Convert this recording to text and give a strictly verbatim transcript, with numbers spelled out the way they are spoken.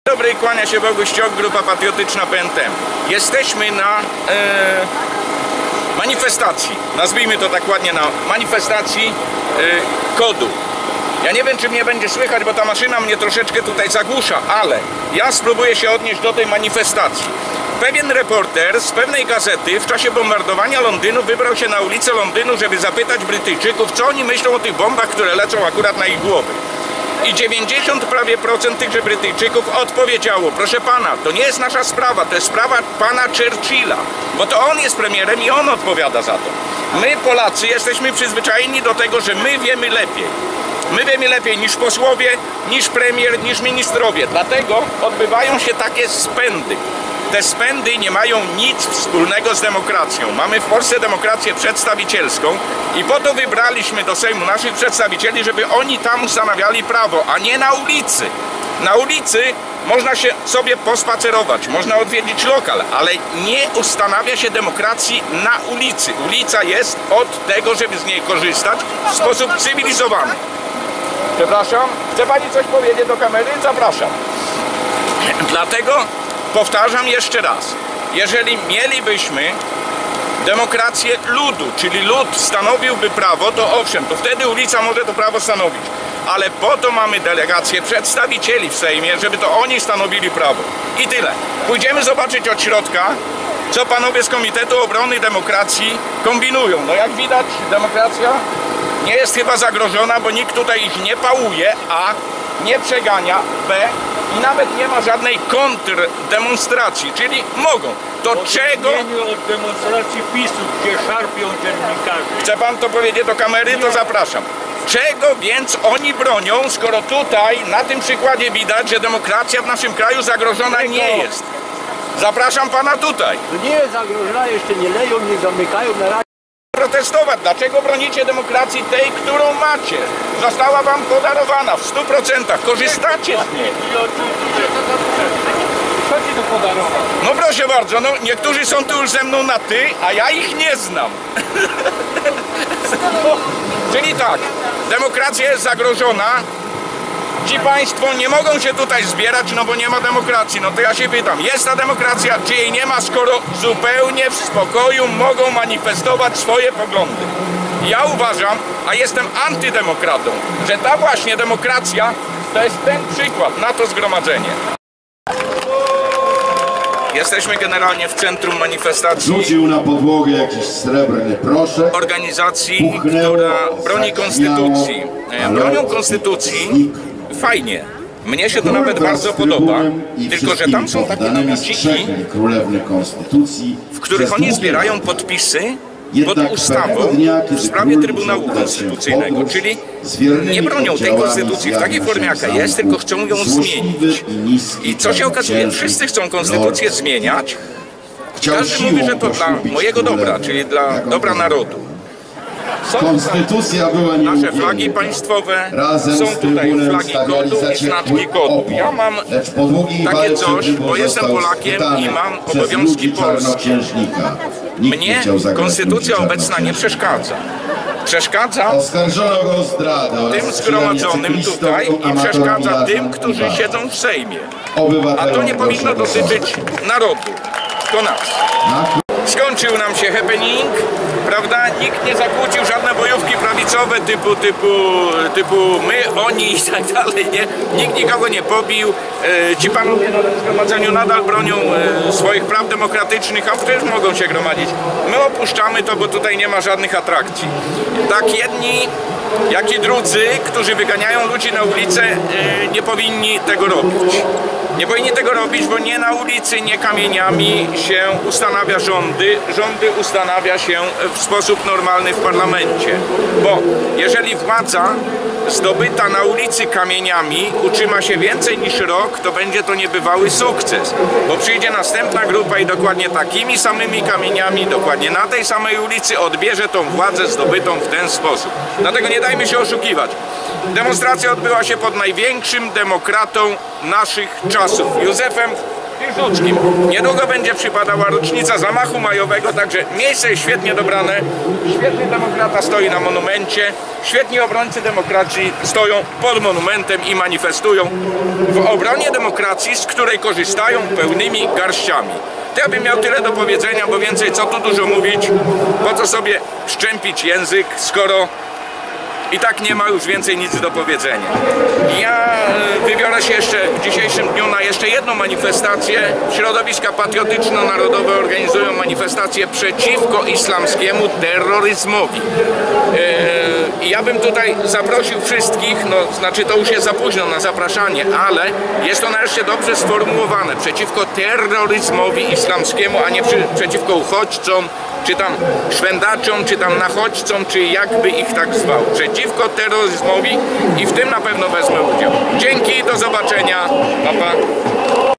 Dobry, kłania się Bogu Ściok, Grupa Patriotyczna P N T. Jesteśmy na e, manifestacji, nazwijmy to tak ładnie, na manifestacji e, kodu. Ja nie wiem, czy mnie będzie słychać, bo ta maszyna mnie troszeczkę tutaj zagłusza, ale ja spróbuję się odnieść do tej manifestacji. Pewien reporter z pewnej gazety w czasie bombardowania Londynu wybrał się na ulicę Londynu, żeby zapytać Brytyjczyków, co oni myślą o tych bombach, które lecą akurat na ich głowy. I dziewięćdziesiąt prawie procent tychże Brytyjczyków odpowiedziało: proszę pana, to nie jest nasza sprawa, to jest sprawa pana Churchilla, bo to on jest premierem i on odpowiada za to. My, Polacy, jesteśmy przyzwyczajeni do tego, że my wiemy lepiej. My wiemy lepiej niż posłowie, niż premier, niż ministrowie. Dlatego odbywają się takie spędy. Te spędy nie mają nic wspólnego z demokracją. Mamy w Polsce demokrację przedstawicielską i po to wybraliśmy do Sejmu naszych przedstawicieli, żeby oni tam ustanawiali prawo, a nie na ulicy. Na ulicy można się sobie pospacerować, można odwiedzić lokal, ale nie ustanawia się demokracji na ulicy. Ulica jest od tego, żeby z niej korzystać w sposób cywilizowany. Przepraszam, chce pani coś powiedzieć do kamery? Zapraszam. Dlatego powtarzam jeszcze raz, jeżeli mielibyśmy demokrację ludu, czyli lud stanowiłby prawo, to owszem, to wtedy ulica może to prawo stanowić. Ale po to mamy delegację przedstawicieli w Sejmie, żeby to oni stanowili prawo. I tyle. Pójdziemy zobaczyć od środka, co panowie z Komitetu Obrony Demokracji kombinują. No jak widać, demokracja nie jest chyba zagrożona, bo nikt tutaj ich nie pałuje, a nie przegania, b i nawet nie ma żadnej kontrdemonstracji, czyli mogą. To czego... od demonstracji PiSu, gdzie szarpią dziennikarzy. Chce pan to powiedzieć do kamery? To zapraszam. Czego więc oni bronią, skoro tutaj na tym przykładzie widać, że demokracja w naszym kraju zagrożona nie jest? Zapraszam pana tutaj. To nie jest zagrożona, jeszcze nie leją, nie zamykają na razie. Protestować. Dlaczego bronicie demokracji tej, którą macie? Została wam podarowana w stu procentach. Korzystacie z niej. Co ci to podarować? No proszę bardzo, no niektórzy są tu już ze mną na ty, a ja ich nie znam. Czyli tak, demokracja jest zagrożona. Ci państwo nie mogą się tutaj zbierać, no bo nie ma demokracji. No to ja się pytam, jest ta demokracja, czy jej nie ma, skoro zupełnie w spokoju mogą manifestować swoje poglądy? Ja uważam, a jestem antydemokratą, że ta właśnie demokracja to jest ten przykład na to zgromadzenie. Jesteśmy generalnie w centrum manifestacji. Rzucił na podłogę jakiś srebrny proszek. Organizacji, która broni konstytucji. Bronią konstytucji. Fajnie. Mnie się to nawet bardzo podoba, tylko że tam są takie namiociki, w których oni zbierają podpisy pod ustawą w sprawie Trybunału Konstytucyjnego, czyli nie bronią tej konstytucji w takiej formie, jaka jest, tylko chcą ją zmienić. I co się okazuje, wszyscy chcą konstytucję zmieniać. Każdy mówi, że to dla mojego dobra, czyli dla dobra narodu. Są Konstytucja była nasze flagi państwowe, są tutaj flagi kodu i znaczki kodu. Ja mam takie coś, bo jestem Polakiem i mam obowiązki polskie. Mnie konstytucja obecna nie przeszkadza. Przeszkadza tym zgromadzonym tutaj i przeszkadza tym, którzy siedzą w Sejmie. A to nie powinno dotyczyć narodu, tylko nas. Skończył nam się happening, prawda? Nikt nie zakłócił żadne bojówki prawicowe typu, typu, typu my, oni i tak dalej, nie? Nikt nikogo nie pobił. E, ci panowie na tym zgromadzeniu nadal bronią e, swoich praw demokratycznych, a przecież mogą się gromadzić. My opuszczamy to, bo tutaj nie ma żadnych atrakcji. Tak jedni, jak i drudzy, którzy wyganiają ludzi na ulicę, e, nie powinni tego robić. Nie powinni tego robić, bo nie na ulicy, nie kamieniami się ustanawia rządy. Rządy ustanawia się w sposób normalny w parlamencie. Bo jeżeli władza zdobyta na ulicy kamieniami utrzyma się więcej niż rok, to będzie to niebywały sukces. Bo przyjdzie następna grupa i dokładnie takimi samymi kamieniami, dokładnie na tej samej ulicy odbierze tą władzę zdobytą w ten sposób. Dlatego nie dajmy się oszukiwać. Demonstracja odbyła się pod największym demokratą naszych czasów, Józefem Piłsudskim. Niedługo będzie przypadała rocznica zamachu majowego, także miejsce jest świetnie dobrane. Świetny demokrata stoi na monumencie, świetni obrońcy demokracji stoją pod monumentem i manifestują w obronie demokracji, z której korzystają pełnymi garściami. To ja bym miał tyle do powiedzenia, bo więcej co tu dużo mówić, po co sobie szczępić język, skoro i tak nie ma już więcej nic do powiedzenia. Ja wybiorę się jeszcze w dzisiejszym dniu na jeszcze jedną manifestację. Środowiska patriotyczno-narodowe organizują manifestację przeciwko islamskiemu terroryzmowi. Ja bym tutaj zaprosił wszystkich, no znaczy to już jest za późno na zapraszanie, ale jest to nareszcie dobrze sformułowane. Przeciwko terroryzmowi islamskiemu, a nie przy, przeciwko uchodźcom, czy tam szwendaczom, czy tam nachodźcom, czy jakby ich tak zwał. Przeciwko terroryzmowi i w tym na pewno wezmę udział. Dzięki, do zobaczenia. Pa, pa.